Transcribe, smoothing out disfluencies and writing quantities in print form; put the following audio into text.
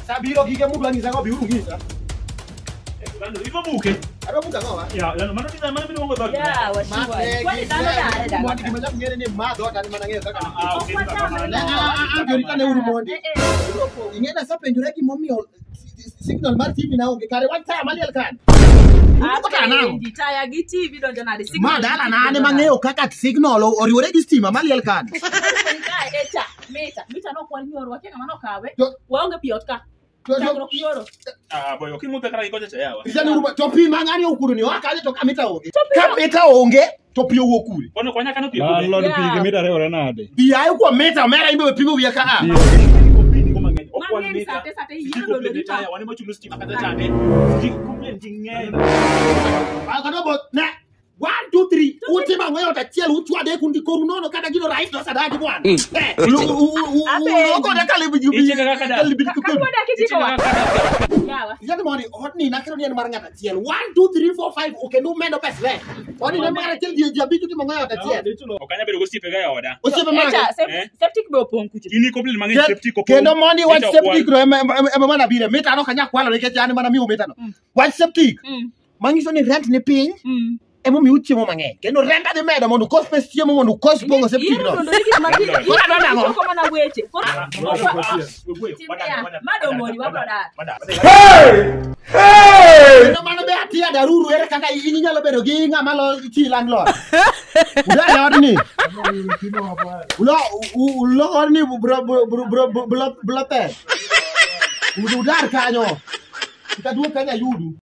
Sabiro gige mundu angisa ngo biuru ngisa. Lando ipo buke. Ado buka ngo Ya, lando mano ti mano mi wongo dog. Ya, wasiwa. Kwani dano da. Mwadi kimaja ngene ni ma dot ani mana ngene kaka. Okay. Jori uru monde. Ingena sa penjura ki mommy signal mar TV na onge kare wanta maliel kan. Ndi taya gi TV donjo na di signal. Ma dala na ane mangeo kaka signal oriwore gi stima maliel kan. Mita no kwani oro wakena mano kawe. Waonge piotka. Boy, okay, muta kara ikoje chayawa. Jani uru to pi mangani okuru ni wakaje to kamita onge. Kamita onge to pi okuru. Kono kwanya kanu pi. Lord pi mita reore nade. Bi ayo kwa meta mera imbe pingo wiya kana. Wani mo chulu stima kata chane. Complain dingeng. Akado na 1 2 3 utima ngoyo ta tiel utwade kundi korunono kata gino right do sadaki bwana. Uko da kale bijubi. Kale bijubi. Yawa moni hotni nakero ni mar ngata tiel 1 2 3 4 5 ukendo mendo pesle. Oni na mara tiel dia jabitu ti ngoyo ta tiel. Okanya bedo go sipe ga yoda. Osipe mara. Septic be opon kuchi. Ini complain mangi septic opon. Kendo moni wa septic ro mana bire meta no kanya kwala reke jani mana mi o meta no. Wa septic. Mangi so ni rent ni ping. Emo mi uchi mo mange. Kendo renda de meda mondo kos pestie mo mondo kos bongo septic no. Ndo ligi magi. Ko mana weche. Mado mori wa brother. Hey! No mano be atia daruru ere kaka ini nyalo bedo gi ngama lo ti landlord. Udah ya ni. Ulo ni bro te. Udah kanyo. Kita dua kanya yudu.